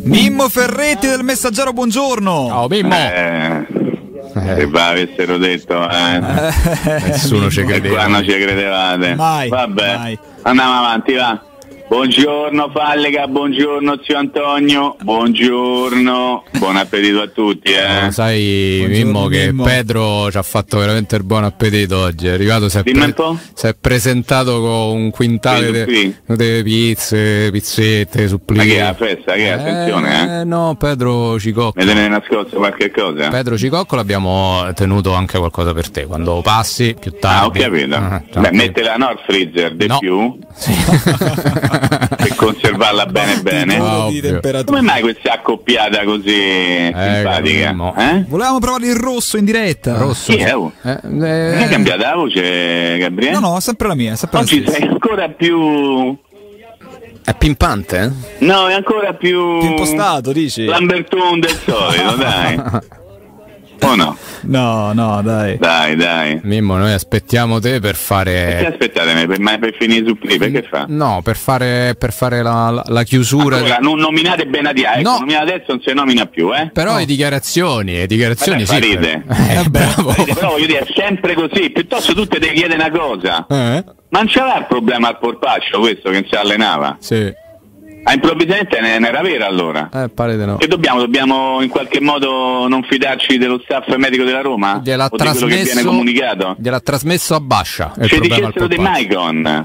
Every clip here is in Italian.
Mimmo Ferretti del Messaggero, buongiorno. Ciao Mimmo. Se va avessero detto nessuno ci credeva. Qua non ci credevate. Mai, vabbè, mai. Andiamo avanti, va. Buongiorno Fallega, buongiorno zio Antonio, buongiorno, buon appetito a tutti. Sai Mimmo che Pedro ci ha fatto veramente il buon appetito oggi, è arrivato, si è presentato con un quintale di pizze, pizzette, supplì. Ma che è la festa? Che è? Attenzione, No, Pedro Cicocco. Mi te ne nascosto qualche cosa? Pedro Cicocco l'abbiamo tenuto anche qualcosa per te, quando passi più tardi. Ho capito. Mettela al freezer di più. Sì. Per conservarla bene. Come mai questa accoppiata così simpatica? Volevamo provare il rosso in diretta. Rosso. Non è cambiata la voce, Gabriele? No, sempre la mia. Oggi sei ancora più... È pimpante? No, è ancora più impostato, dici? Lambertone del solito, dai. O no? No, dai. Dai. Mimmo, noi aspettiamo te per fare. Perché aspettate me? Per finire su play, perché fa? No, per fare la chiusura. Allora, non nominate Benatia, no. Nominate adesso, non si nomina più, Però no. le dichiarazioni sì. Farite. Bravo. Però voglio dire, è sempre così. Piuttosto tu te chiede una cosa. Ma non c'era il problema al polpaccio questo che non si allenava? Sì. Improvvisamente ne era vera allora. Pare di no. E dobbiamo in qualche modo non fidarci dello staff medico della Roma? Gliel'ha o di quello che viene comunicato? Gliel'ha trasmesso a Bascia. Ci dicessero di Maicon.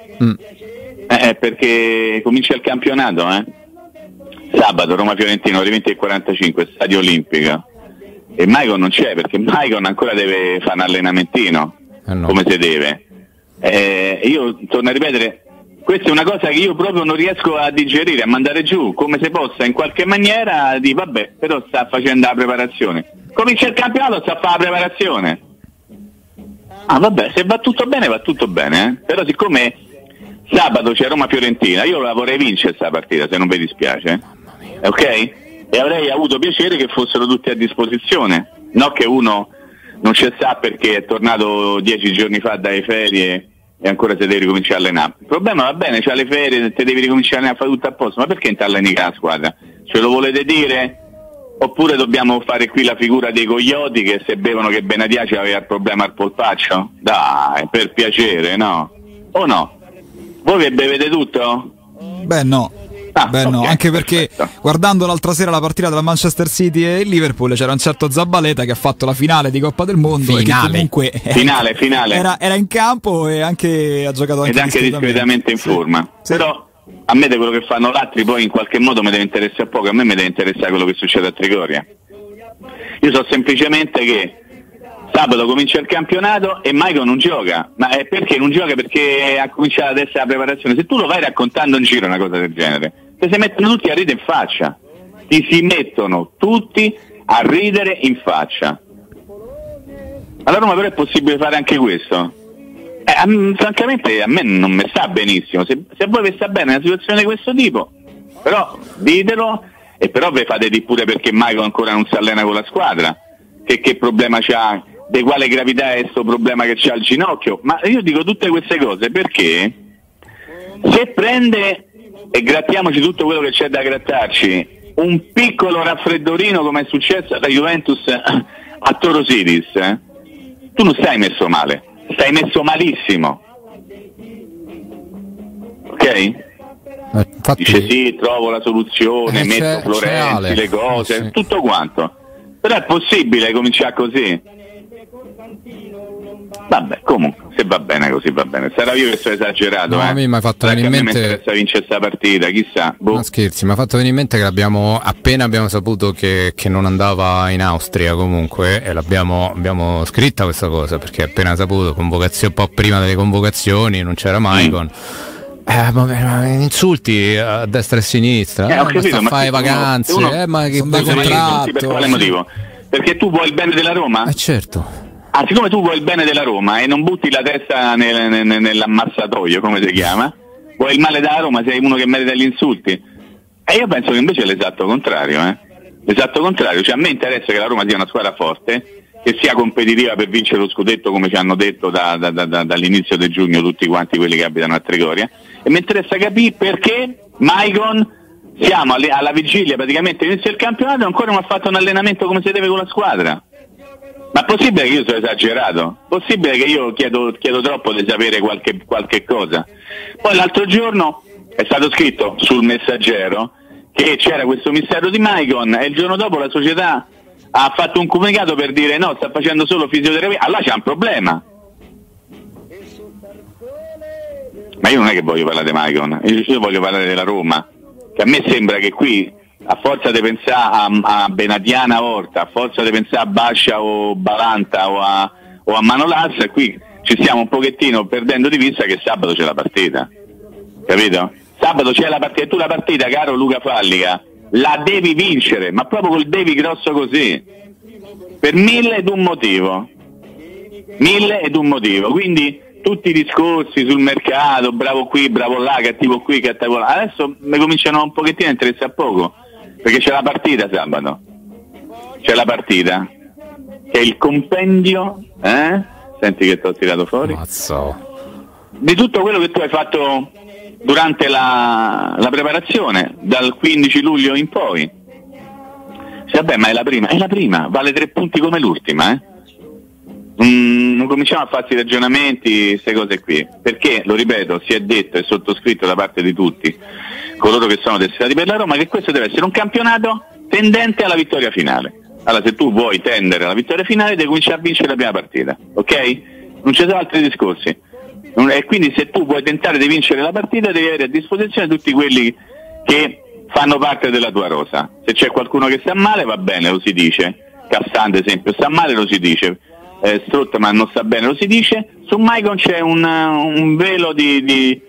Perché comincia il campionato, Sabato Roma-Fiorentina alle 20:45, Stadio Olimpico. E Maicon non c'è, perché Maicon ancora deve fare un allenamentino, come si deve. Io torno a ripetere, questa è una cosa che io proprio non riesco a digerire, a mandare giù, come se possa in qualche maniera di vabbè, però sta facendo la preparazione. Comincia il campionato, sta a fare la preparazione. Vabbè, se va tutto bene, Però siccome sabato c'è Roma-Fiorentina, io la vorrei vincere questa partita, se non vi dispiace. Ok? E avrei avuto piacere che fossero tutti a disposizione. No che uno non ci sta perché è tornato 10 giorni fa dalle ferie e ancora se devi ricominciare a allenare. Il problema va bene, c'ha le ferie, te devi ricominciare a fare tutto a posto, ma perché non ti alleni con la squadra? Ce lo volete dire? Oppure dobbiamo fare qui la figura dei coglioti che se bevono che Benatia aveva il problema al polpaccio? Dai, per piacere, no? O no? Voi che bevete tutto? Beh no. No, anche perché guardando l'altra sera la partita tra Manchester City e Liverpool c'era un certo Zabaleta che ha fatto la finale di Coppa del Mondo e che comunque finale era in campo e anche ha giocato anche discretamente in forma. Però a me di quello che fanno gli altri poi in qualche modo mi deve interessare poco, a me mi deve interessare quello che succede a Trigoria. Io so semplicemente che sabato comincia il campionato e Maicon non gioca. Ma perché non gioca? Perché ha cominciato adesso la preparazione. Se tu lo vai raccontando in giro una cosa del genere, ti si mettono tutti a ridere in faccia. Ti si mettono tutti a ridere in faccia. Alla Roma però è possibile fare anche questo? Francamente a me non mi sta benissimo. Se a voi vi sta bene una situazione di questo tipo, però ditelo, e però vi fate di pure perché Maicon ancora non si allena con la squadra. Che problema c'ha? Di quale gravità è questo problema che c'ha al ginocchio? Ma io dico tutte queste cose perché se prende, e grattiamoci tutto quello che c'è da grattarci, un piccolo raffreddorino come è successo alla Juventus a Toro Cities, tu non stai messo male, stai messo malissimo, ok? Infatti, dice sì, trovo la soluzione, metto Florenzi, le cose, tutto quanto, però è possibile cominciare così? Vabbè, comunque, se va bene così va bene. Sarà io che sto esagerato, no, a me mi ha fatto venire in mente. Mi interessa vincere questa partita, chissà. Non scherzi, mi ha fatto venire in mente che appena abbiamo saputo che non andava in Austria comunque, e abbiamo scritta questa cosa, perché appena saputo, convocazione, un po' prima delle convocazioni, non c'era Maicon. Insulti a destra e a sinistra, ho capito, ma fare vacanze, ma che contratto. Per quale motivo? Perché tu vuoi il bene della Roma? Certo. Siccome tu vuoi il bene della Roma e non butti la testa nell'ammassatoio, come si chiama, vuoi il male della Roma, sei uno che merita gli insulti. E io penso che invece è l'esatto contrario, L'esatto contrario, cioè a me interessa che la Roma sia una squadra forte, che sia competitiva per vincere lo scudetto, come ci hanno detto dall'inizio di giugno tutti quanti quelli che abitano a Trigoria, e mi interessa capire perché Maicon siamo alla vigilia praticamente inizio del campionato e ancora non ha fatto un allenamento come si deve con la squadra. Ma è possibile che io sono esagerato? Possibile che io chiedo troppo di sapere qualche cosa? Poi l'altro giorno è stato scritto sul Messaggero che c'era questo mistero di Maicon e il giorno dopo la società ha fatto un comunicato per dire no, sta facendo solo fisioterapia. Allora c'è un problema. Ma io non è che voglio parlare di Maicon, io voglio parlare della Roma, che a me sembra che qui a forza di pensare a Benatiana Orta, a forza di pensare a Bascia o Balanta o a Manolassa, qui ci stiamo un pochettino perdendo di vista che sabato c'è la partita, capito? Sabato c'è la partita e tu la partita, caro Luca Fallica, la devi vincere, ma proprio col devi grosso così, per 1001 motivo, 1001 motivo, quindi tutti i discorsi sul mercato, bravo qui, bravo là, cattivo qui, cattivo là, adesso mi cominciano un pochettino a interessare a poco, perché c'è la partita sabato, c'è la partita, che è il compendio, senti che ti ho tirato fuori, di tutto quello che tu hai fatto durante la preparazione, dal 15 luglio in poi. Sì, vabbè, ma è la prima, vale 3 punti come l'ultima, non cominciamo a farsi ragionamenti, queste cose qui, perché, lo ripeto, si è detto e sottoscritto da parte di tutti coloro che sono destinati per la Roma che questo deve essere un campionato tendente alla vittoria finale. Allora, se tu vuoi tendere alla vittoria finale devi cominciare a vincere la prima partita, ok? Non ci sono altri discorsi, e quindi se tu vuoi tentare di vincere la partita devi avere a disposizione tutti quelli che fanno parte della tua rosa. Se c'è qualcuno che sta male va bene, lo si dice, Cassan ad esempio sta male, lo si dice, Strootman non sta bene, lo si dice. Su Maicon c'è un velo di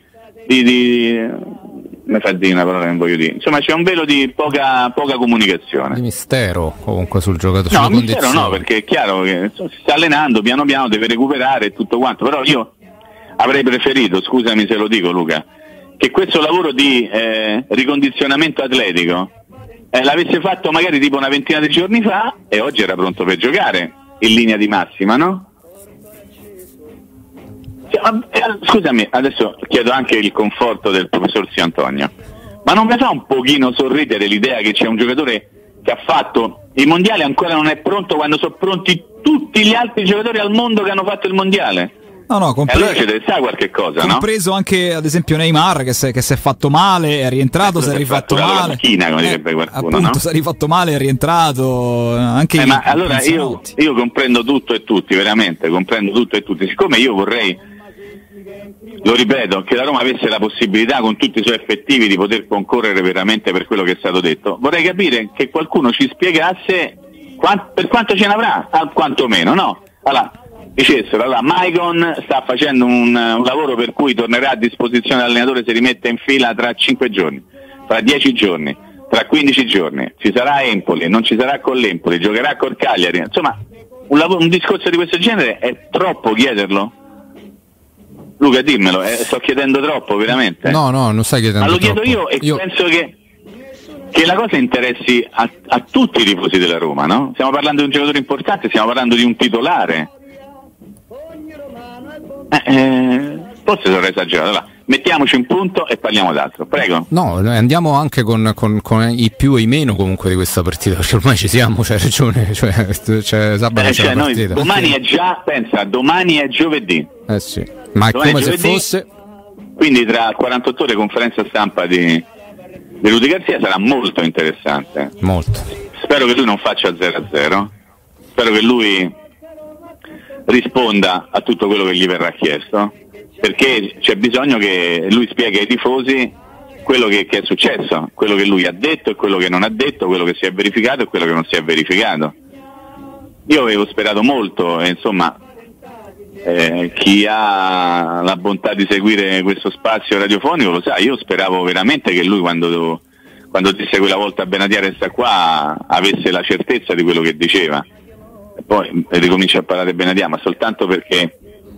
mi fa dire una parola che non voglio dire, insomma c'è un velo di poca comunicazione, di mistero comunque sul giocatore. No, mistero no, perché è chiaro che si sta allenando piano piano, deve recuperare e tutto quanto, però io avrei preferito, scusami se lo dico Luca, che questo lavoro di ricondizionamento atletico l'avesse fatto magari tipo una ventina di giorni fa e oggi era pronto per giocare in linea di massima, no? Scusami, adesso chiedo anche il conforto del professor Zio Antonio, ma non mi fa un pochino sorridere l'idea che c'è un giocatore che ha fatto il mondiale e ancora non è pronto quando sono pronti tutti gli altri giocatori al mondo che hanno fatto il mondiale? No, allora ci deve stare qualche cosa, compreso, no? Anche ad esempio Neymar che si è fatto male, è rientrato, si è rifatto male. Macchina, come direbbe qualcuno, appunto, no? si è rifatto male, è rientrato. Anche ma allora io comprendo tutto e tutti, veramente, comprendo tutto e tutti. Siccome io vorrei, lo ripeto, che la Roma avesse la possibilità con tutti i suoi effettivi di poter concorrere veramente per quello che è stato detto, vorrei capire che qualcuno ci spiegasse per quanto ce n'avrà, quantomeno, no? Allora, dicessero, allora Maicon sta facendo un lavoro per cui tornerà a disposizione dell'allenatore se rimette in fila tra 5 giorni, tra 10 giorni, tra 15 giorni, ci sarà Empoli, non ci sarà con l'Empoli, giocherà col Cagliari, insomma un discorso di questo genere è troppo chiederlo? Luca, dimmelo, sto chiedendo troppo veramente? No, non stai chiedendo troppo. Ma lo chiedo io e penso che la cosa interessi a tutti i tifosi della Roma, no? Stiamo parlando di un giocatore importante, stiamo parlando di un titolare. Forse sono esagerato. Allora, mettiamoci un punto e parliamo d'altro, prego. No, andiamo anche con i più e i meno comunque di questa partita, perché ormai ci siamo, c'hai ragione, cioè sabato c'è la partita. Domani è già, pensa, domani è giovedì. Sì, ma è come se fosse. Quindi tra 48 ore conferenza stampa di Rudy Garcia sarà molto interessante. Molto. Spero che lui non faccia 0-0, spero che lui risponda a tutto quello che gli verrà chiesto, perché c'è bisogno che lui spieghi ai tifosi quello che è successo, quello che lui ha detto e quello che non ha detto, quello che si è verificato e quello che non si è verificato. Io avevo sperato molto, insomma, chi ha la bontà di seguire questo spazio radiofonico lo sa, io speravo veramente che lui quando disse quella volta a Benatia resta qua avesse la certezza di quello che diceva. Poi ricomincia a parlare Benatia, ma soltanto perché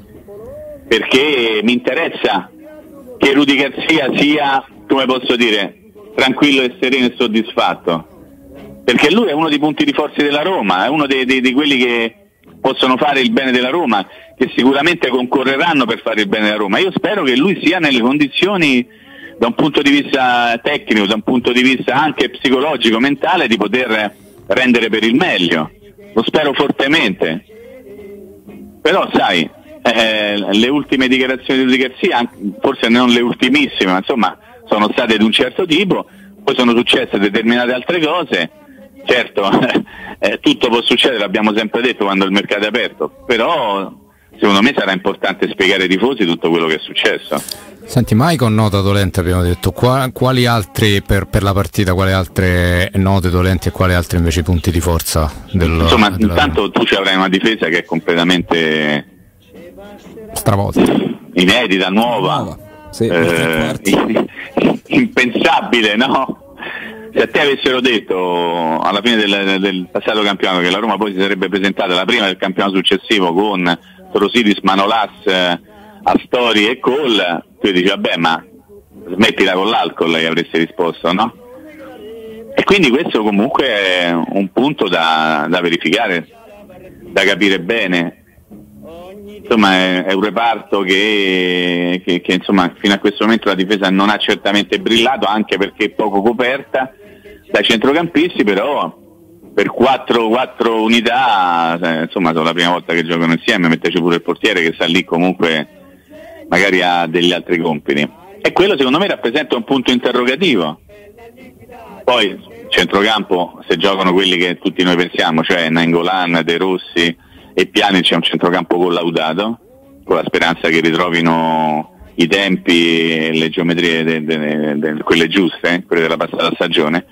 mi interessa che Rudy Garcia sia, come posso dire, tranquillo e sereno e soddisfatto, perché lui è uno dei punti di forza della Roma, è uno di quelli che possono fare il bene della Roma, che sicuramente concorreranno per fare il bene della Roma. Io spero che lui sia nelle condizioni da un punto di vista tecnico, da un punto di vista anche psicologico, mentale, di poter rendere per il meglio. Lo spero fortemente. Però sai, le ultime dichiarazioni di Rudy Garcia, forse non le ultimissime, ma insomma sono state di un certo tipo, poi sono successe determinate altre cose. Certo, tutto può succedere, l'abbiamo sempre detto quando il mercato è aperto, però secondo me sarà importante spiegare ai tifosi tutto quello che è successo. Senti, Maicon nota dolente abbiamo detto, quali altri per la partita, quali altre note dolenti e quali altri invece punti di forza insomma, intanto tu ci avrai una difesa che è completamente stravolta, inedita, nuova, sì, impensabile, no? Se a te avessero detto alla fine del passato campionato che la Roma poi si sarebbe presentata la prima del campionato successivo con Trosidis, Manolas, Astori e Cole, tu dici vabbè, ma smettila con l'alcol, gli avresti risposto, no? E quindi questo comunque è un punto da verificare, da capire bene. Insomma è un reparto che insomma fino a questo momento la difesa non ha certamente brillato, anche perché è poco coperta dai centrocampisti, però per 4 unità insomma sono la prima volta che giocano insieme, metteci pure il portiere che sta lì, comunque magari ha degli altri compiti, e quello secondo me rappresenta un punto interrogativo. Poi centrocampo, se giocano quelli che tutti noi pensiamo, cioè Nainggolan, De Rossi e Pjanic, c'è un centrocampo collaudato, con la speranza che ritrovino i tempi e le geometrie quelle giuste, quelle della passata stagione.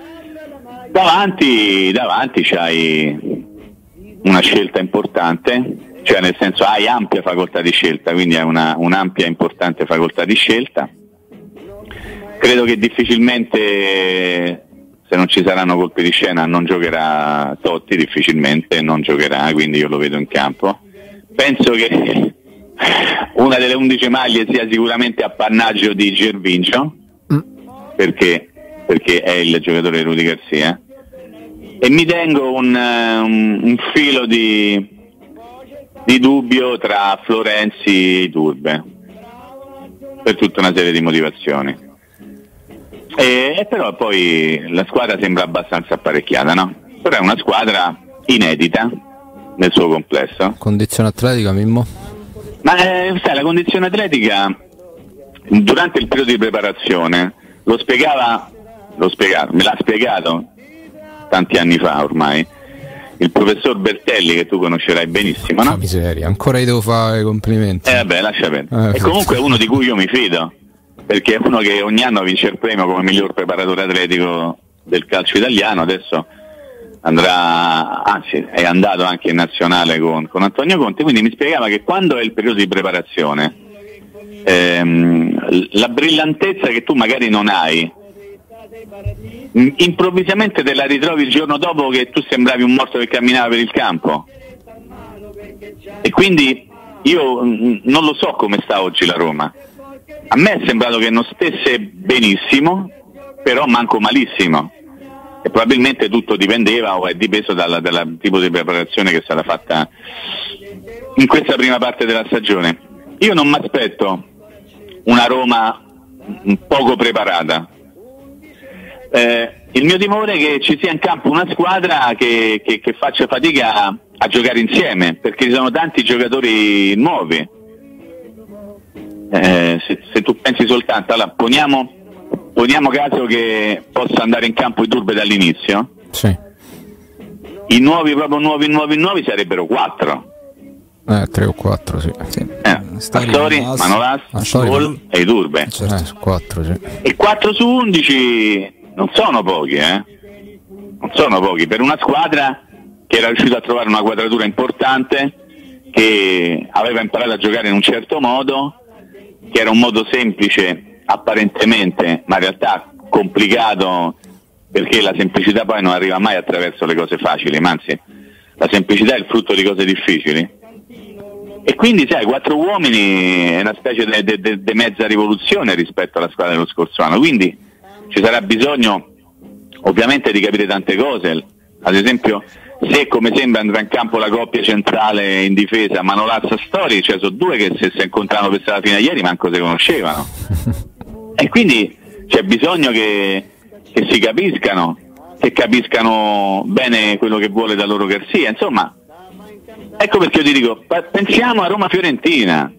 Davanti c'hai una scelta importante, cioè nel senso hai ampia facoltà di scelta, quindi hai un'ampia importante facoltà di scelta. Credo che difficilmente, se non ci saranno colpi di scena, non giocherà Totti, difficilmente non giocherà, quindi io lo vedo in campo. Penso che una delle 11 maglie sia sicuramente appannaggio di Gervincio, perché è il giocatore di Rudy Garcia, e mi tengo un filo di dubbio tra Florenzi e Iturbe, per tutta una serie di motivazioni. E però poi la squadra sembra abbastanza apparecchiata, no? Però è una squadra inedita nel suo complesso. Condizione atletica, Mimmo? Ma sai, la condizione atletica durante il periodo di preparazione me l'ha spiegato tanti anni fa ormai il professor Bertelli, che tu conoscerai benissimo, no? Miseria, ancora gli devo fare i complimenti. Vabbè, lascia perdere. E comunque è uno di cui io mi fido, perché è uno che ogni anno vince il premio come miglior preparatore atletico del calcio italiano. Adesso andrà, anzi è andato anche in nazionale con Antonio Conte, quindi mi spiegava che quando è il periodo di preparazione la brillantezza che tu magari non hai, improvvisamente te la ritrovi il giorno dopo che tu sembravi un morto che camminava per il campo. E quindi io non lo so come sta oggi la Roma. A me è sembrato che non stesse benissimo, però manco malissimo, e probabilmente tutto dipendeva o è dipeso dal tipo di preparazione che è stata fatta in questa prima parte della stagione. Io non mi aspetto una Roma poco preparata. Il mio timore è che ci sia in campo una squadra che faccia fatica a giocare insieme, perché ci sono tanti giocatori nuovi. Se tu pensi soltanto, allora poniamo caso che possa andare in campo Iturbe dall'inizio, sì. I nuovi, proprio nuovi sarebbero 4. 3 o 4, sì. Astori, Manolas, Cole e Iturbe. 4, sì. E 4 su 11 non sono pochi, non sono pochi per una squadra che era riuscita a trovare una quadratura importante, che aveva imparato a giocare in un certo modo, che era un modo semplice apparentemente, ma in realtà complicato, perché la semplicità poi non arriva mai attraverso le cose facili, ma anzi la semplicità è il frutto di cose difficili. E quindi sai, 4 uomini è una specie di mezza rivoluzione rispetto alla squadra dello scorso anno, quindi ci sarà bisogno ovviamente di capire tante cose. Ad esempio, se come sembra andrà in campo la coppia centrale in difesa Manolas Astori, cioè sono due che se si incontravano per stare fino a ieri manco si conoscevano. E quindi c'è bisogno che si capiscano, che capiscano bene quello che vuole da loro Garcia. Insomma, ecco perché io ti dico, pensiamo a Roma-Fiorentina,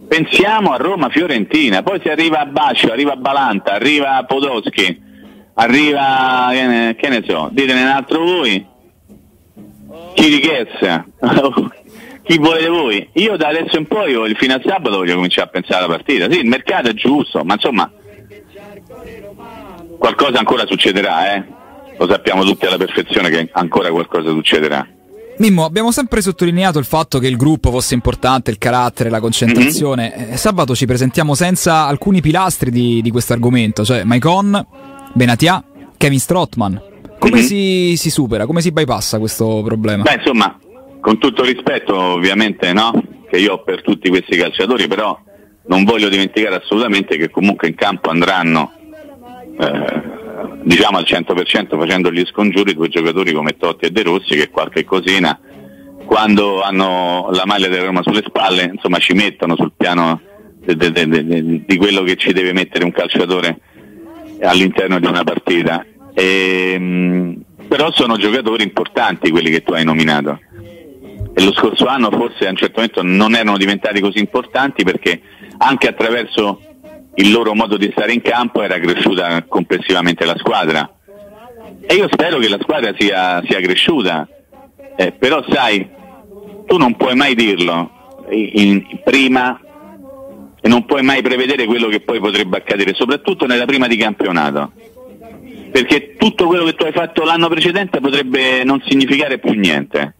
poi si arriva a Bascio, arriva a Balanta, arriva a Podolski, arriva, che ne so, ditene un altro voi, chi richiesta, chi volete voi. Io da adesso in poi, fino a sabato, voglio cominciare a pensare alla partita. Sì, il mercato è giusto, ma insomma qualcosa ancora succederà, lo sappiamo tutti alla perfezione che ancora qualcosa succederà. Mimmo, abbiamo sempre sottolineato il fatto che il gruppo fosse importante, il carattere, la concentrazione. Sabato ci presentiamo senza alcuni pilastri di questo argomento, cioè Maicon, Benatia, Kevin Strootman. Come si supera, come si bypassa questo problema? Beh, insomma, con tutto rispetto ovviamente, no? Che io ho per tutti questi calciatori, però non voglio dimenticare assolutamente che comunque in campo andranno diciamo al 100% facendo gli scongiuri due giocatori come Totti e De Rossi, che qualche cosina quando hanno la maglia della Roma sulle spalle, insomma, ci mettono sul piano di quello che ci deve mettere un calciatore all'interno di una partita. Però sono giocatori importanti quelli che tu hai nominato, e lo scorso anno forse a un certo momento non erano diventati così importanti perché anche attraverso il loro modo di stare in campo era cresciuta complessivamente la squadra, e io spero che la squadra sia cresciuta, però sai, tu non puoi mai dirlo prima e non puoi mai prevedere quello che poi potrebbe accadere, soprattutto nella prima di campionato, perché tutto quello che tu hai fatto l'anno precedente potrebbe non significare più niente,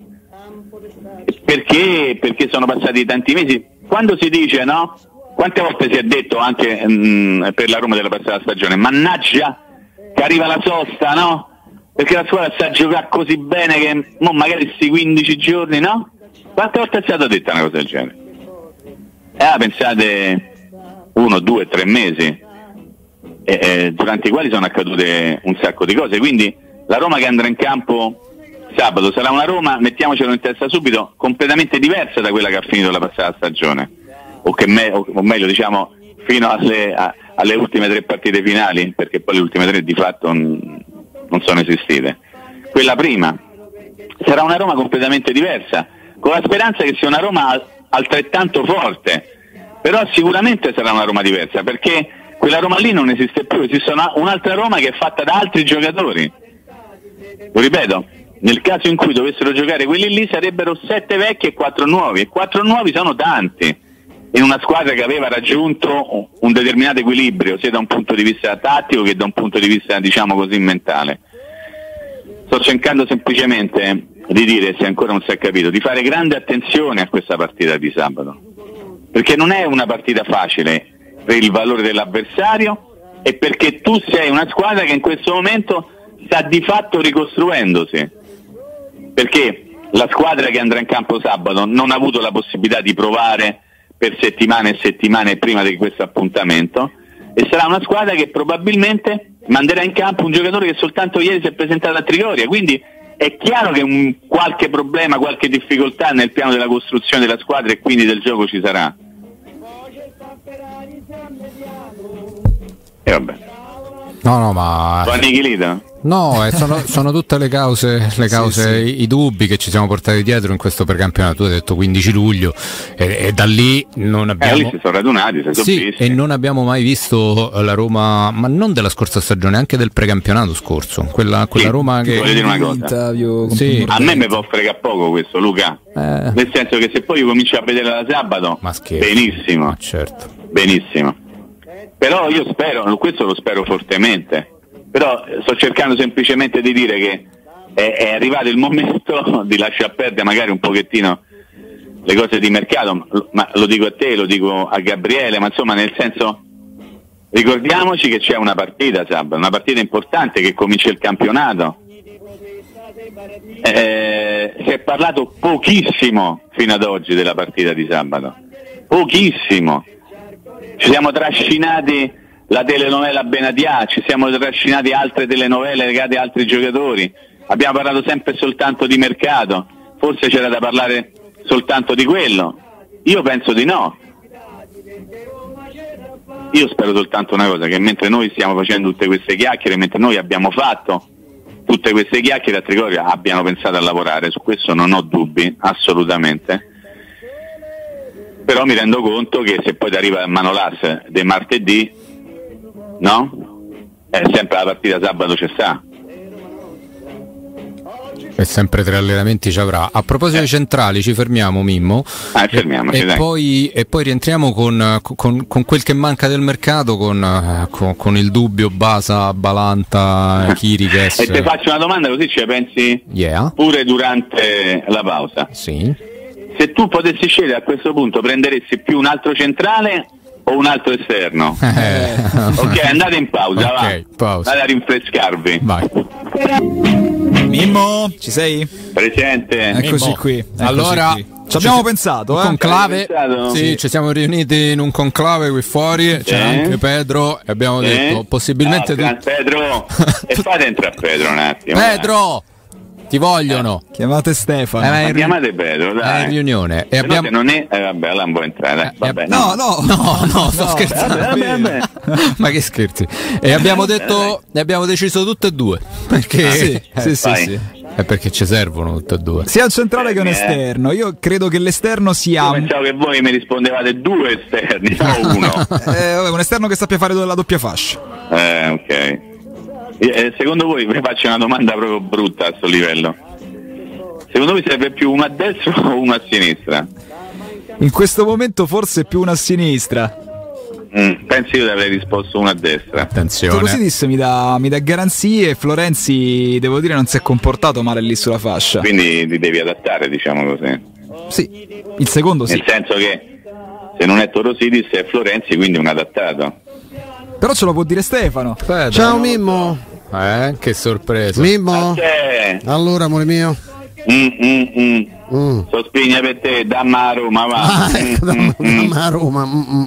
perché sono passati tanti mesi. Quando si dice, no? Quante volte si è detto anche per la Roma della passata stagione, mannaggia che arriva la sosta, no? Perché la squadra sa giocare così bene che magari questi 15 giorni, no? Quante volte è stata detta una cosa del genere? Pensate 1, 2, 3 mesi durante i quali sono accadute un sacco di cose, quindi la Roma che andrà in campo sabato sarà una Roma, mettiamocelo in testa subito, completamente diversa da quella che ha finito la passata stagione, o meglio diciamo fino alle ultime 3 partite finali, perché poi le ultime 3 di fatto non sono esistite. Quella prima sarà una Roma completamente diversa, con la speranza che sia una Roma altrettanto forte, però sicuramente sarà una Roma diversa, perché quella Roma lì non esiste più, esiste un'altra Roma che è fatta da altri giocatori. Lo ripeto, nel caso in cui dovessero giocare quelli lì sarebbero 7 vecchi e 4 nuovi, e 4 nuovi sono tanti in una squadra che aveva raggiunto un determinato equilibrio sia da un punto di vista tattico che da un punto di vista, diciamo così, mentale. Sto cercando semplicemente di dire, se ancora non si è capito, di fare grande attenzione a questa partita di sabato, perché non è una partita facile per il valore dell'avversario e perché tu sei una squadra che in questo momento sta di fatto ricostruendosi, perché la squadra che andrà in campo sabato non ha avuto la possibilità di provare per settimane e settimane prima di questo appuntamento, e sarà una squadra che probabilmente manderà in campo un giocatore che soltanto ieri si è presentato a Trigoria, quindi è chiaro che qualche problema, qualche difficoltà nel piano della costruzione della squadra e quindi del gioco ci sarà. E vabbè. No, ma annichilita? No, sono tutte le cause, sì. I dubbi che ci siamo portati dietro in questo precampionato. Tu hai detto 15 luglio e da lì non abbiamo lì si sono radunati, e non abbiamo mai visto la Roma, ma non della scorsa stagione, anche del precampionato scorso, quella Roma che voglio dire una cosa. Sì. A me può fregare poco questo, Luca, nel senso che se poi io comincio a vedere la sabato, benissimo, ma certo, benissimo, però io spero, questo lo spero fortemente, però sto cercando semplicemente di dire che è arrivato il momento di lasciar perdere magari un pochettino le cose di mercato, ma lo dico a te, lo dico a Gabriele, ma insomma, nel senso, ricordiamoci che c'è una partita sabato, una partita importante che comincia il campionato. Si è parlato pochissimo fino ad oggi della partita di sabato, pochissimo. Ci siamo trascinati la telenovela Benatia, ci siamo trascinati altre telenovele legate a altri giocatori, abbiamo parlato sempre soltanto di mercato, forse c'era da parlare soltanto di quello. Io penso di no. io spero soltanto una cosa, che mentre noi stiamo facendo tutte queste chiacchiere, mentre noi abbiamo fatto tutte queste chiacchiere, a Trigoria abbiano pensato a lavorare, su questo non ho dubbi, assolutamente. Però mi rendo conto che se poi ti arriva il Manolas del martedì, no? È sempre la partita sabato c'è sta. E sempre 3 allenamenti ci avrà. A proposito dei centrali, ci fermiamo, Mimmo. Fermiamoci, e poi rientriamo con quel che manca del mercato, con il dubbio Basa, Balanta, Chiriches. E ti faccio una domanda, così ci pensi pure durante la pausa. Sì. Se tu potessi scegliere a questo punto, prenderesti più un altro centrale o un altro esterno? Ok, andate in pausa, okay, pausa. Andate a rinfrescarvi. Vai. Mimmo, ci sei? Presente. Eccoci qui. Allora, ci abbiamo pensato, conclave. Sì, ci siamo riuniti in un conclave qui fuori. C'è anche Pedro e abbiamo detto possibilmente Pedro. E fate entrare Pedro un attimo. Pedro! Ti vogliono. Chiamate Stefano. Chiamate Pedro, dai. È in riunione. E abbiamo... non è... vabbè, allora non può entrare. Vabbè, no, sto scherzando. Vabbè. Ma che scherzi. E abbiamo detto, ne abbiamo deciso tutte e due. Perché sì. È perché ci servono tutte e due. Sia un centrale che un esterno. Io credo che l'esterno sia. Io pensavo che voi mi rispondevate 2 esterni, no uno. Un esterno che sappia fare la doppia fascia. Ok. Secondo voi, vi faccio una domanda proprio brutta a questo livello, secondo voi serve più uno a destra o uno a sinistra? In questo momento forse più uno a sinistra. Penso io di aver risposto uno a destra. Attenzione, Torosidis mi dà garanzie. Florenzi, devo dire, non si è comportato male lì sulla fascia, quindi ti devi adattare, diciamo così. Sì, il secondo sì, nel senso che se non è Torosidis è Florenzi, quindi un adattato. Però ce lo può dire Stefano. Ciao Mimmo. Che sorpresa. Mimmo. Allora, amore mio. Sospigna per te, dammi a Roma, va. Dammi a Roma.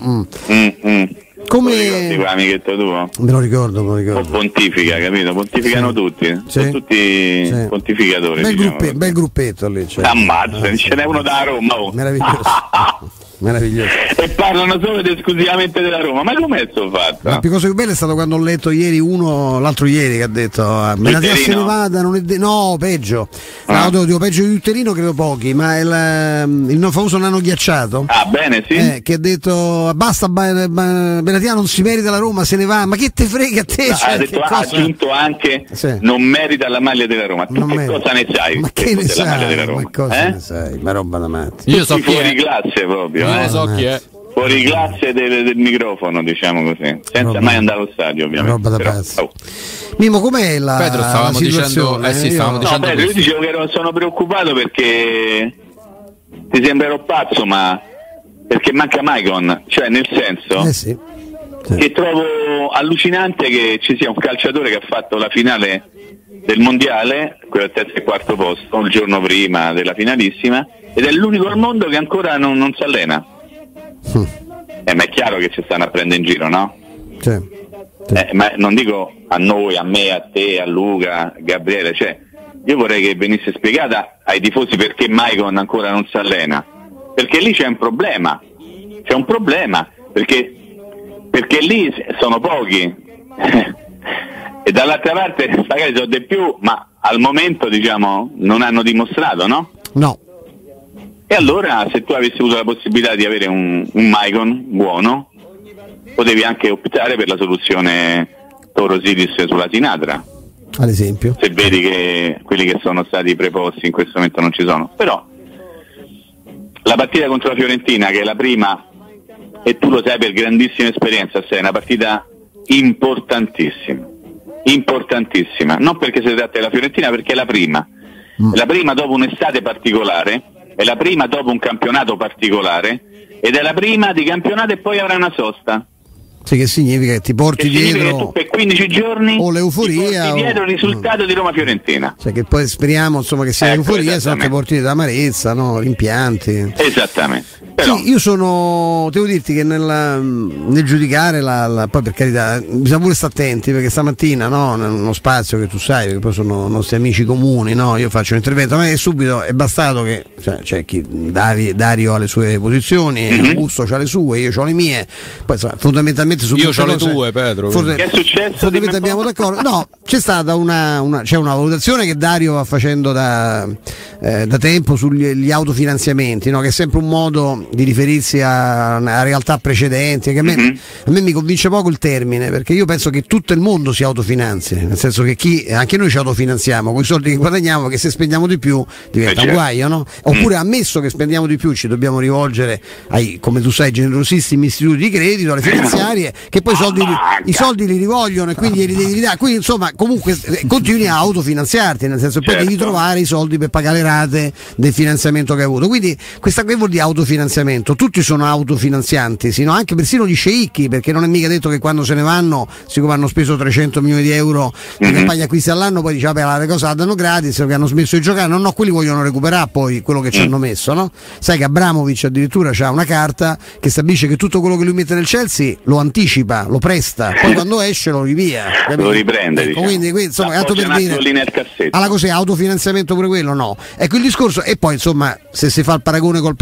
Come amichetto tuo? Me lo ricordo. Pontifica, capito? Pontificano tutti. Sono tutti pontificatori. Bel gruppetto lì. Cioè. Ammazza, ce n'è uno da Roma. Meraviglioso. E parlano solo ed esclusivamente della Roma. Ma com'è sto fatto? La cosa più bella è stato quando ho letto ieri l'altro ieri che ha detto Benatia se ne vada, non è no, peggio. Dico peggio di Utterino credo pochi, ma il famoso nano ghiacciato. Bene, sì. Che ha detto basta, Benatia non si merita la Roma, se ne va. Ma che te frega a te? Ha aggiunto anche non merita la maglia della Roma. Tu cosa ne sai? Ma che ne sai? Ma cosa ne sai? Ma roba da matti. Io so fuori classe proprio. Io so chi è. Fuori classe del microfono, diciamo così, senza mai andare allo stadio, ovviamente. Roba da pazzo. Mimmo, com'è la Pedro, stavamo dicendo, Pedro, io dicevo che sono preoccupato perché ti sembrerò pazzo, ma perché manca Maicon, cioè nel senso che trovo allucinante che ci sia un calciatore che ha fatto la finale del mondiale, quello al terzo e quarto posto, il giorno prima della finalissima, ed è l'unico al mondo che ancora non si allena. Ma è chiaro che ci stanno a prendere in giro, no? Sì. Ma non dico a noi, a me, a te, a Luca, a Gabriele, cioè io vorrei che venisse spiegata ai tifosi perché Maicon ancora non si allena, perché lì c'è un problema, perché lì sono pochi e dall'altra parte magari sono di più, ma al momento diciamo non hanno dimostrato, no? No. E allora se tu avessi avuto la possibilità di avere un Maicon buono, potevi anche optare per la soluzione Torosidis sulla Sinatra, ad esempio, se vedi che quelli che sono stati preposti in questo momento non ci sono. Però la partita contro la Fiorentina, che è la prima, e tu lo sai per grandissima esperienza, è una partita importantissima, non perché si tratta della Fiorentina, perché è la prima dopo un'estate particolare, è la prima dopo un campionato particolare, ed è la prima di campionato e poi avrà una sosta. Sì, che significa che ti porti dietro che tu per 15 giorni o l'euforia ti porti dietro il risultato di Roma-Fiorentina. Cioè che poi speriamo insomma che sia l'euforia, se no ti porti dietro l'amarezza, no? Rimpianti. Esattamente. Però. Sì, io devo dirti che nel giudicare poi per carità bisogna pure stare attenti, perché stamattina, no, uno spazio che tu sai, perché poi sono nostri amici comuni, no, io faccio un intervento, ma subito è bastato che c'è chi Dario ha le sue posizioni, Augusto ha le sue, io ho le mie, poi fondamentalmente su io ho le tue, Pedro. Che è successo? Fondamentalmente abbiamo d'accordo. No, c'è stata c'è una valutazione che Dario va facendo da tempo sugli autofinanziamenti, no, che è sempre un modo di riferirsi a realtà precedenti, che a me mi convince poco il termine, perché io penso che tutto il mondo si autofinanzi, nel senso che anche noi ci autofinanziamo con i soldi che guadagniamo, che se spendiamo di più diventa un guaio, no? Oppure ammesso che spendiamo di più ci dobbiamo rivolgere ai, come tu sai, generosissimi istituti di credito, alle finanziarie, che poi i soldi li rivogliono e quindi li devi dare, quindi insomma comunque continui a autofinanziarti, nel senso che poi devi trovare i soldi per pagare le rate del finanziamento che hai avuto, quindi questa che vuol dire autofinanziamento. Tutti sono autofinanzianti, sino anche persino gli sceicchi, perché non è mica detto che quando se ne vanno, siccome hanno speso 300 milioni di euro in campagna acquisti all'anno, poi dice vabbè le cose la danno gratis, perché hanno smesso di giocare. No, quelli vogliono recuperare poi quello che ci hanno messo, no? Sai che Abramovic addirittura c'ha una carta che stabilisce che tutto quello che lui mette nel Chelsea lo anticipa, lo presta, poi quando esce lo rivia, lo riprende, ecco, diciamo. quindi insomma, altro per dire, alla cos'è autofinanziamento pure quello? No, ecco il discorso. E poi insomma, se si fa il paragone le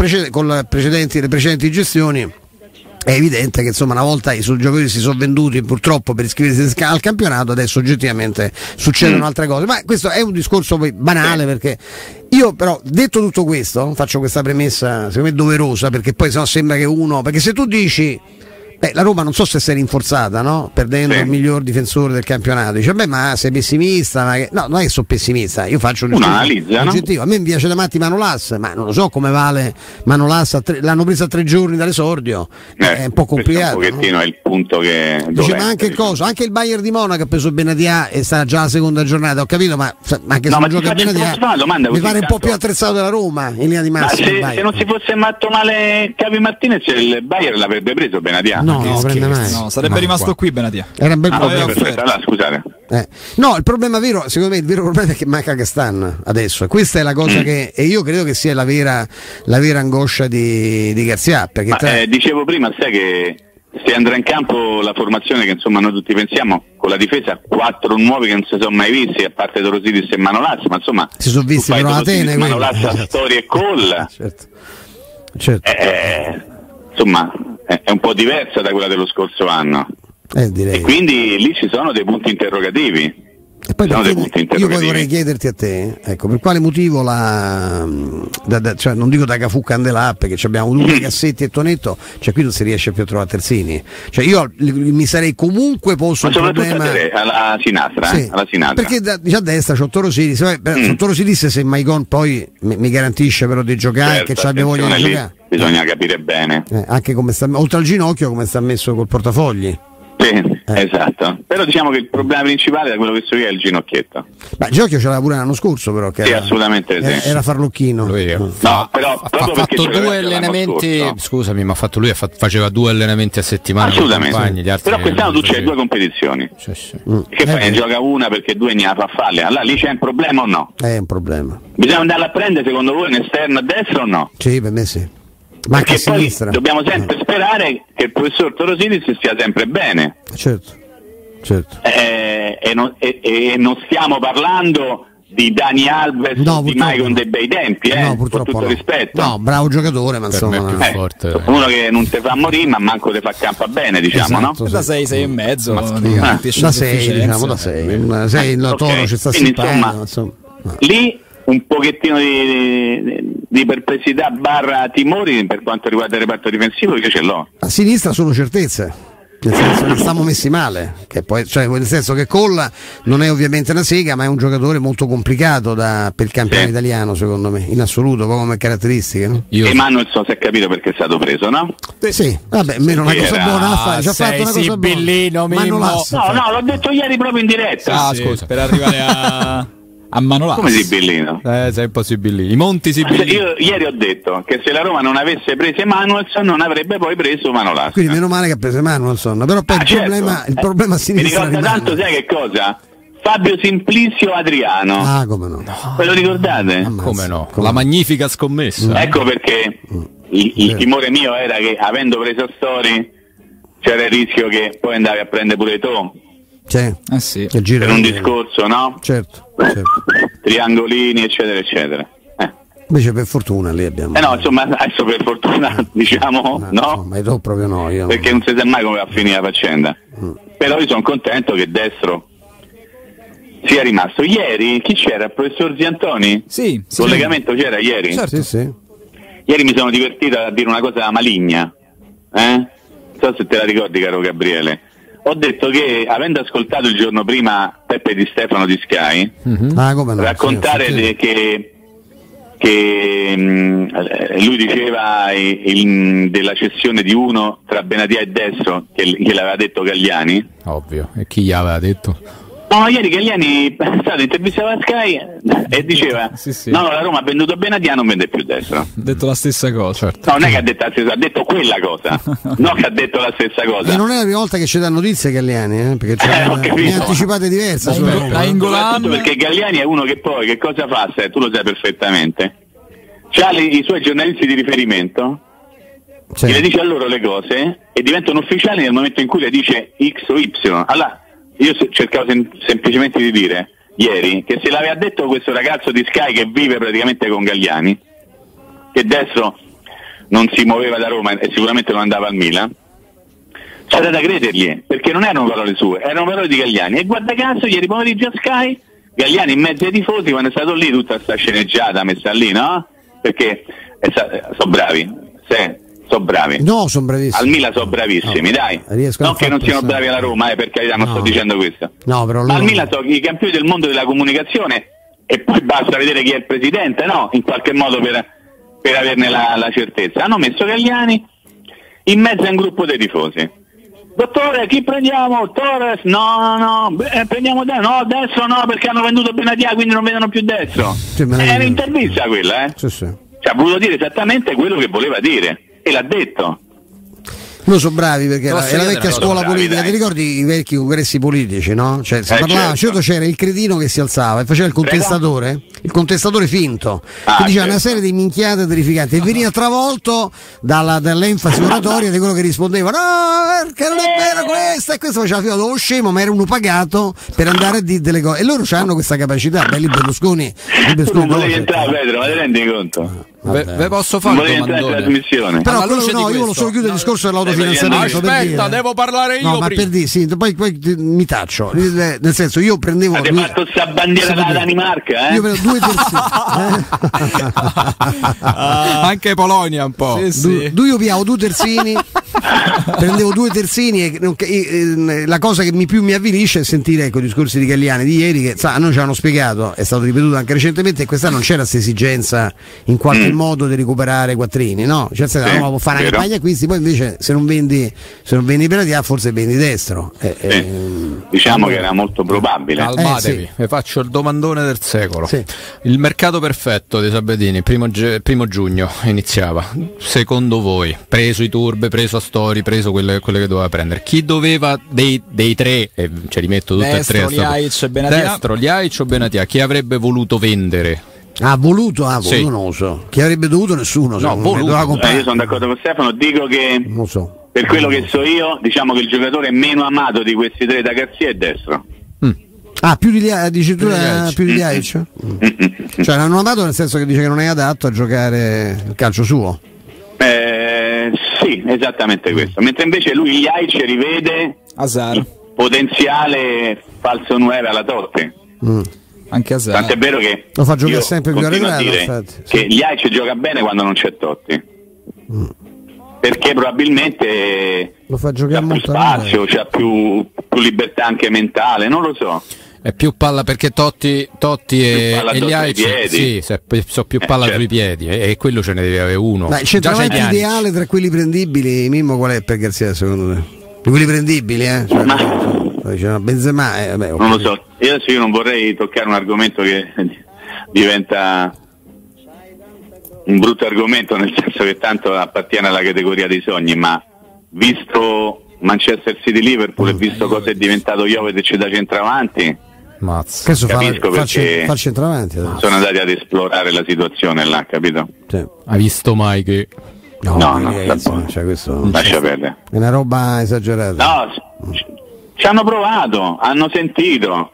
precedenti gestioni, è evidente che insomma una volta i giocatori si sono venduti purtroppo per iscriversi al campionato, adesso oggettivamente succedono altre cose, ma questo è un discorso poi banale, perché io però, detto tutto questo, faccio questa premessa secondo me doverosa, perché poi sennò sembra che perché se tu dici la Roma non so se si è rinforzata, no? Perdendo il miglior difensore del campionato. Dice, ma sei pessimista? No, non è che sono pessimista, io faccio un'analisi. A me mi piace da matti Manolas, ma non lo so come vale Manolas, l'hanno preso a 3 giorni dall'esordio, è un po' complicato. Un pochettino è il punto che dice, ma anche anche il Bayern di Monaco ha preso Benatia e sta già la seconda giornata, ho capito, ma anche se non gioca Benatia mi pare un po' più attrezzato della Roma in linea di massima. Se non si fosse matto male Cavi Martinez, il Bayern l'avrebbe preso Benatia. No, sarebbe rimasto qui Benatia. Era un bel problema. Allora, scusate. No, il problema vero, secondo me il vero problema è che manca Castan adesso. Questa è la cosa e io credo che sia la vera angoscia di Garcia. Perché dicevo prima, sai che se andrà in campo la formazione che insomma noi tutti pensiamo, con la difesa 4 nuovi che non si sono mai visti, a parte Dorosidis e Manolas, ma insomma si sono visti però Atene, Manolas, Storia e Cole. Certo. Insomma è un po' diversa da quella dello scorso anno, direi. E quindi lì ci sono dei punti interrogativi. E poi io poi vorrei chiederti a te, ecco, per quale motivo cioè non dico da Cafù Candelà, perché abbiamo 2 Cassetti e Tonetto, cioè qui non si riesce più a trovare terzini, cioè io mi sarei comunque posto un problema alla Sinatra, alla Sinatra, perché a destra c'ho Torosidis, Torosidis se Maicon poi mi garantisce però di giocare, che abbia voglia di giocare, bisogna capire bene anche come sta, oltre al ginocchio, come sta messo col portafogli. Esatto, però diciamo che il problema principale da quello che so io è il ginocchietto. Il ginocchio ce l'aveva pure l'anno scorso, però che assolutamente era farlocchino. No, però ha fatto 2 allenamenti, scusami, ma faceva 2 allenamenti a settimana. Assolutamente. Però quest'anno tu c'hai 2 competizioni. Che poi ne gioca una perché 2 ne ha fa falle. Allora lì c'è un problema o no? È un problema. Bisogna andarla a prendere secondo voi in esterno a destra o no? Sì, per me sì. Ma perché poi sinistra dobbiamo sempre sperare che il professor Torosidis stia sempre bene. Certo. E non stiamo parlando di Dani Alves, di Maicon dei bei tempi, con tutto rispetto. No, bravo giocatore, ma insomma è più forte. Uno che non te fa morire, ma manco te fa campa bene, diciamo, esatto, no? Da 6 e mezzo, da 6, diciamo, da 6. 6 il Toro ci sta simpatico, insomma. Lì un pochettino di perplessità / timori per quanto riguarda il reparto difensivo, io ce l'ho. A sinistra sono certezze, nel senso che stiamo messi male, che poi, cioè, nel senso che Colla non è ovviamente una sega, ma è un giocatore molto complicato per il campionato italiano, secondo me, in assoluto, come caratteristiche, no? Emanuel si è capito perché è stato preso, no? Sì, vabbè, meno una cosa buona ha fatto, ha fatto una cosa buona. No, l'ho detto ieri proprio in diretta. Scusa, per arrivare a Manolas. Come Sibillino? Sei un po' Sibillino. I monti Sibillini. Io ieri ho detto che se la Roma non avesse preso Emanuelson non avrebbe poi preso Manolas. Quindi meno male che ha preso Emanuelson, però poi il problema a sinistra. Mi ricorda tanto, sai che cosa? Fabio Simplicio Adriano. Come no? Ve lo ricordate? Come no? La magnifica scommessa. Ecco perché il timore mio era che avendo preso Astori c'era il rischio che poi andavi a prendere pure tu. Sì. Per un discorso, no? Certo. Triangolini, eccetera, eccetera. Invece per fortuna lì abbiamo. No, insomma, adesso per fortuna diciamo no. Ma io proprio no. Perché non si sa mai come va a finire la faccenda. Però io sono contento che Destro sia rimasto. Ieri chi c'era? Il professor Ziantoni? Sì. Collegamento c'era ieri? Certo. Sì. Ieri mi sono divertito a dire una cosa maligna. Non so se te la ricordi, caro Gabriele. Ho detto che avendo ascoltato il giorno prima Peppe Di Stefano di Sky raccontare che lui diceva della cessione di uno tra Benatia e Destro che l'aveva detto Galliani. Ovvio, e chi gli aveva detto? No, ieri Galliani è stato intervistato a Sky e diceva no, la Roma ha venduto Benatia, non vende più Destro. Ha detto la stessa cosa. Certo. No, non è che ha detto la stessa, ha detto quella cosa, non che ha detto la stessa cosa. E non è la prima volta che ci dà notizie Galliani, perché c'è ne anticipate diverse sulla Roma. Soprattutto perché Galliani è uno che poi che cosa fa? Tu lo sai perfettamente. C'ha i suoi giornalisti di riferimento, che le dice a loro le cose e diventano ufficiali nel momento in cui le dice X o Y. Allora, io cercavo semplicemente di dire ieri che se l'aveva detto questo ragazzo di Sky che vive praticamente con Galliani, che Destro non si muoveva da Roma e sicuramente non andava al Milan, c'era da credergli, perché non erano parole sue, erano parole di Galliani. E guarda caso ieri pomeriggio a Sky Galliani in mezzo ai tifosi, quando è stato lì tutta sta sceneggiata messa lì, no? Perché sono bravi, sono bravi. No, sono bravissimi. Al Milan sono bravissimi, dai. Non che non siano bravi alla Roma, per carità, non sto dicendo questo. No, però ma al Milan sono i campioni del mondo della comunicazione e poi basta vedere chi è il presidente, no? In qualche modo per averne la certezza. Hanno messo Galliani in mezzo a un gruppo dei tifosi. Dottore, chi prendiamo? Torres? No, prendiamo Destro no, perché hanno venduto Benatia, quindi non vedono più Destro. È un'intervista quella, Sì. Cioè, ha voluto dire esattamente quello che voleva dire e l'ha detto. Loro sono bravi perché è la vecchia scuola politica, dai. ti ricordi i vecchi congressi politici, no? Cioè si parlava, certo. C'era il cretino che si alzava e faceva il contestatore finto, che diceva una serie di minchiate terrificanti e veniva travolto dall'enfasi oratoria di quello che rispondeva no, perché non è vero questo, e questo faceva fino allo scemo, ma era uno pagato per andare a dire delle cose e loro hanno questa capacità. Belli Berlusconi non volevi entrare, Pedro, ma ti rendi conto? Ve posso fare un domandone? Però io volevo solo chiudere il discorso dell'autofinanziamento. Aspetta, devo parlare io. No, ma per dire, sì, poi mi taccio. Nel senso, io prendevo. Avete fatto sta bandiera della Danimarca, Io prendo 2 terzini. Anche Polonia un po'. Io piavo 2 terzini. Prendevo 2 terzini e la cosa che più mi avvilisce è sentire i discorsi di Galliani di ieri che a noi ci hanno spiegato, è stato ripetuto anche recentemente, e quest'anno non c'era questa esigenza in qualche modo di recuperare quattrini, no? Cioè la Roma può fare una campagna acquisti, poi invece se non vendi Benatia forse vendi Destro. Diciamo che era molto probabile. Calmatevi, vi faccio il domandone del secolo. Il mercato perfetto dei Sabatini, primo giugno iniziava. Secondo voi, preso i Turbe, preso Astori, preso quelle che doveva prendere, chi doveva dei tre, e ce li metto tutte e tre, Destro, Ljajic o Benatia, chi avrebbe voluto vendere? Voluto non lo so. Chi avrebbe dovuto? Nessuno. Voluto. Io sono d'accordo con Stefano, dico che non so. Per quello che so io, diciamo che il giocatore meno amato di questi tre da Garzia è Destro. Più di Ljajic? Cioè l'hanno amato nel senso che dice che non è adatto a giocare il calcio suo. Sì, esattamente questo. Mentre invece lui Ljajic rivede il potenziale falso 9 alla Totti. Anche Hazard. Tant'è vero che lo fa giocare sempre più arretrato, che Ljajic gioca bene quando non c'è Totti. Perché probabilmente lo fa giocare c'ha più molto spazio, c'ha più libertà anche mentale, non lo so. È più palla perché Totti e Ljajic sono più palla sui piedi e quello ce ne deve avere uno. Il centravanti ideale tra quelli prendibili, Mimmo, qual è per Garzia secondo te? Di quelli prendibili, Benzema, non lo so. Io non vorrei toccare un argomento che diventa un brutto argomento, nel senso che tanto appartiene alla categoria dei sogni, ma visto Manchester City-Liverpool e visto cosa è diventato Jovetic da centravanti, capisco perché fa centravanti, sono andati ad esplorare la situazione là, capito? Hai visto mai che Cioè, questo lascia perdere. È una roba esagerata. No, ci hanno provato, hanno sentito.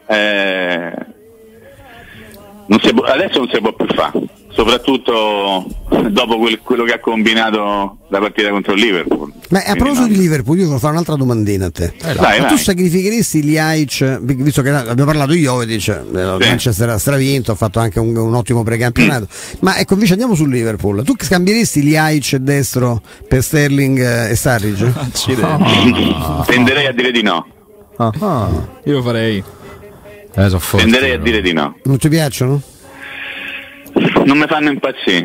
Adesso non si può più fare, soprattutto dopo quello che ha combinato la partita contro il Liverpool. Ma a proposito di Liverpool, io devo fare un'altra domandina a te. Vai. Tu sacrificheresti Ljajic, visto che abbiamo parlato di Jovetic, Manchester ha stravinto, ha fatto anche un ottimo precampionato, ma ecco, invece andiamo sul Liverpool. Tu scambieresti Ljajic destro per Sterling e Sturridge? Tenderei a dire di no. Io lo farei. Tenderei a dire di no. Non ti piacciono? Non mi fanno impazzire.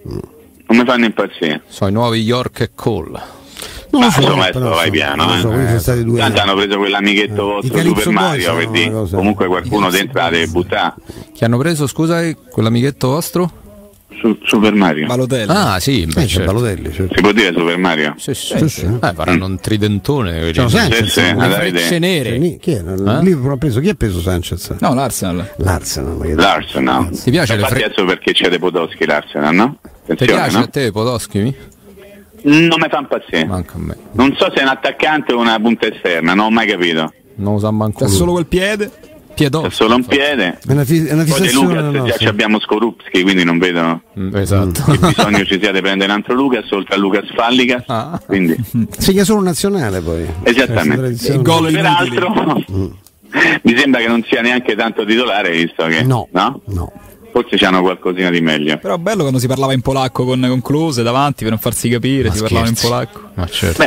Sono i nuovi York e Cole. Non lo so, insomma, però, vai piano. sono stati due. Tanto hanno preso quell'amichetto vostro Super Mario, quindi comunque qualcuno dentro la deve buttare. Chi hanno preso, scusa, quell'amichetto vostro? Super Mario. Balotelli. Ah, sì, C'è certo. Balotelli, certo. Si può dire Super Mario? Sì. Faranno un tridentone. Sanchez, frecce nere. Chi è? Liverpool ha preso? Chi ha preso Sanchez? No, l'Arsenal. L'Arsenal. Ti piace Infatti adesso perché c'è De Podolski l'Arsenal, no? Ti piace a te Podolski? Non mi fa impazzire. Manca a me. Non so se è un attaccante o una punta esterna, non ho mai capito. Non usa manco C'è solo quel piede. C'è solo un piede. È una Poi di fissazione Lucas già abbiamo Skorupski, quindi non vedo esatto. che bisogno ci sia di prendere un altro Lucas oltre a Lucas Fallica. Quindi segna solo nazionale poi. Esattamente. Il gol peraltro mi sembra che non sia neanche tanto titolare, visto che no. Forse c'hanno qualcosina di meglio. Però bello quando si parlava in polacco con Klose davanti per non farsi capire, si parlava in polacco. Ma certo.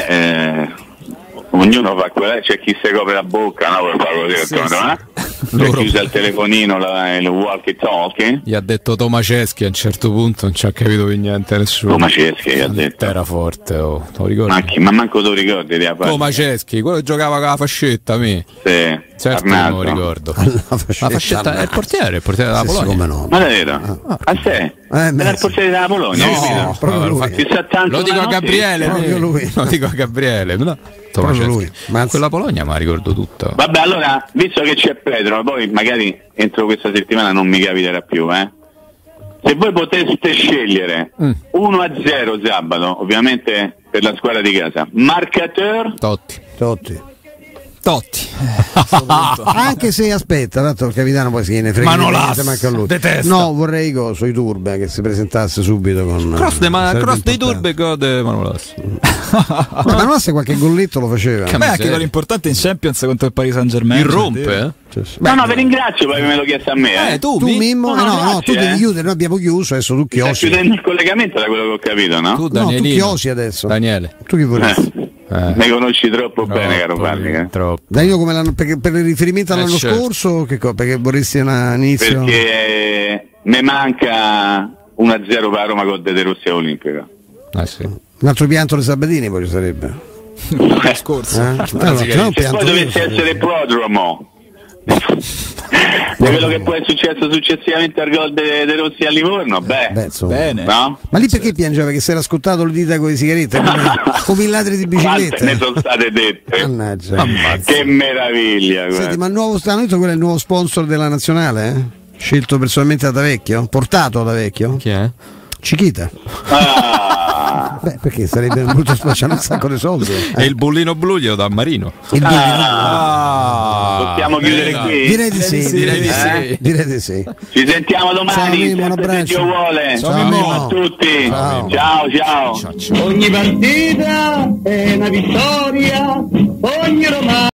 Ognuno fa quella, c'è chi si copre la bocca, no? Per fare così, c'è chiusa il telefonino, il walkie talkie. Gli ha detto Tomaszewski a un certo punto, non ci ha capito più niente nessuno. Tomaszewski gli ha detto. Era forte, te lo ricordi? Ma manco te lo ricordi? Tomaszewski, quello che giocava con la fascetta, me. Sì. Certo, non lo ricordo. La fascetta è il portiere della Polonia. Come no? Ma davvero? A te? Era il portiere della Polonia? No, proprio lui. Lo dico a Gabriele. Lo dico a Gabriele. Lui. Ma quella Polonia me la ricordo tutta. Vabbè, allora, visto che c'è Pedro, poi magari entro questa settimana non mi capiterà più, Se voi poteste scegliere 1-0 sabato, ovviamente per la squadra di casa, marcateur Totti. Anche se aspetta, tanto il capitano poi si ne frega. Ma non detesta. No, vorrei i Turbe che si presentasse subito con cross dei Turbe gode Manolas. Manolas qualche golletto lo faceva. Beh, anche quello importante in Champions contro il Paris Saint-Germain. Irrompe, No, vi ringrazio per averlo chiesto a me. Tu Mimmo? No, tu devi chiudere, noi abbiamo chiuso, adesso tu chiosi. Stai chiudendo il collegamento da quello che ho capito, no? Tu chiosi adesso. Daniele. Tu chi vorresti? Mi conosci troppo bene, caro Fallica. Danilo, come per il riferimento all'anno scorso, perché vorresti un inizio? Perché mi manca 1-0 per la Roma con De Rossi Olimpica. Sì. Un altro pianto di Sabatini poi ci sarebbe. L'anno scorso. Se poi dovesse essere Prodromo di quello che poi è successo successivamente al gol De Rossi a Livorno, bene. No? Ma lì perché piangeva? Perché si era scottato le dita con le sigarette come i ladri di biciclette? Quante ne sono state dette? Mannaggia. Che meraviglia. Senti, ma il nuovo quello è il nuovo sponsor della nazionale? Scelto personalmente da Vecchio? Portato da Vecchio? Chi è? Cichita. Perché sarebbe molto spacciare un sacco di soldi. E il bullino blu glielo dà Marino. Possiamo chiudere qui? Direi di sì. Ci sentiamo domani. Ciao, un abbraccio. Se Dio vuole. Ciao a tutti. Ciao. Ogni partita è una vittoria, ogni Roma